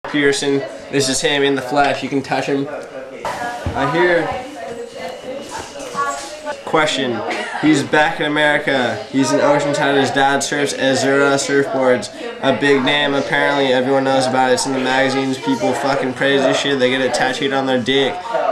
Pearson. This is him in the flesh. You can touch him. I hear. Question. He's back in America. He's in Oceanside. His dad surfs Azura surfboards. A big name. Apparently everyone knows about it. It's in the magazines. People fucking praise this shit. They get it tattooed on their dick.